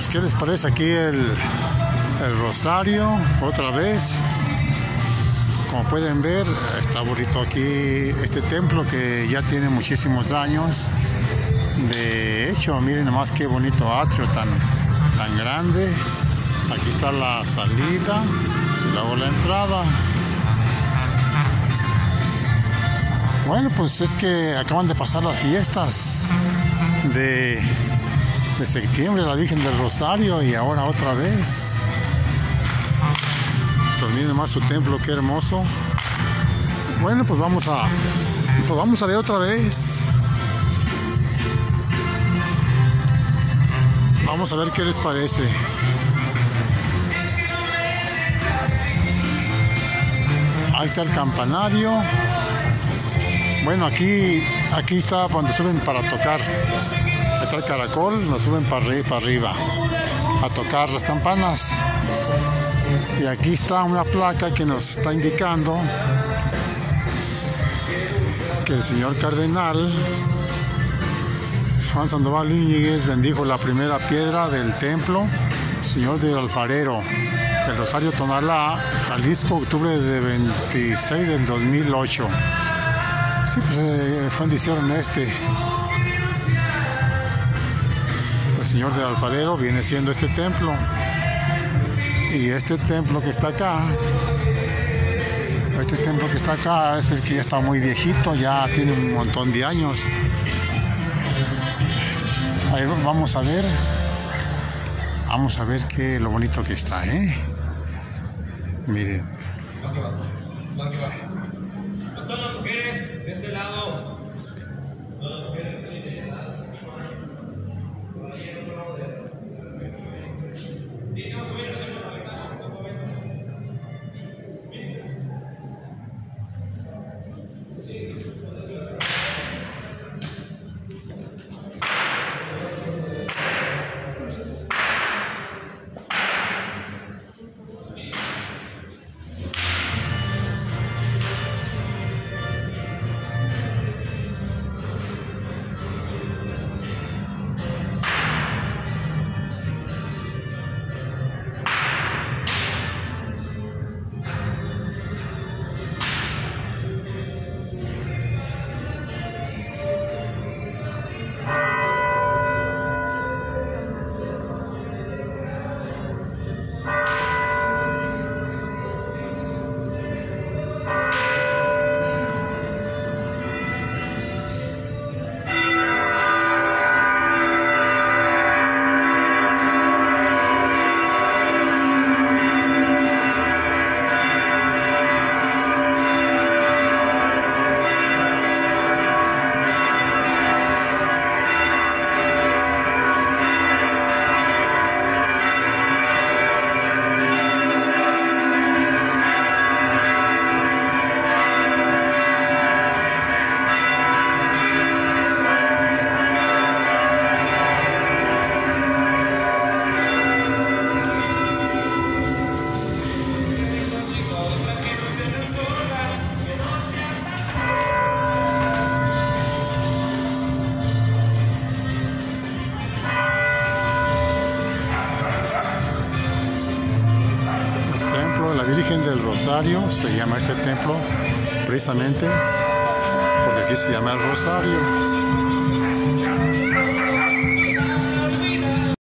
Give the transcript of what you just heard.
pues ¿qué les parece aquí el rosario? Otra vez, como pueden ver, está bonito aquí este templo que ya tiene muchísimos años. De hecho, miren nomás qué bonito atrio tan grande. Aquí está la salida y luego la entrada. Bueno, pues es que acaban de pasar las fiestas de septiembre, la Virgen del Rosario, y ahora otra vez. Pues miren más su templo, qué hermoso. Bueno, pues vamos a ver otra vez. Vamos a ver qué les parece. Ahí está el campanario. Bueno, aquí está cuando suben para tocar. Ahí está el caracol, nos suben para arriba a tocar las campanas. Y aquí está una placa que nos está indicando que el señor cardenal Juan Sandoval Íñiguez bendijo la primera piedra del templo Señor del Alfarero, el Rosario Tonalá, Jalisco, octubre de 26 del 2008. Sí, pues fue en diciembre el Señor del Alfarero viene siendo este templo. Y este templo que está acá, es el que ya está muy viejito, ya tiene un montón de años. Ahí vamos a ver qué lo bonito que está, Miren. Todas las mujeres de este lado. Todas las mujeres de este lado. Dice más o menos en una ventana. La Virgen del Rosario se llama este templo precisamente porque aquí se llama el Rosario.